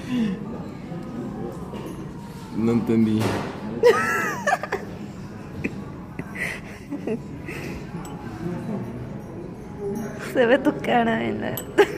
No entendí. Se ve tu cara en la...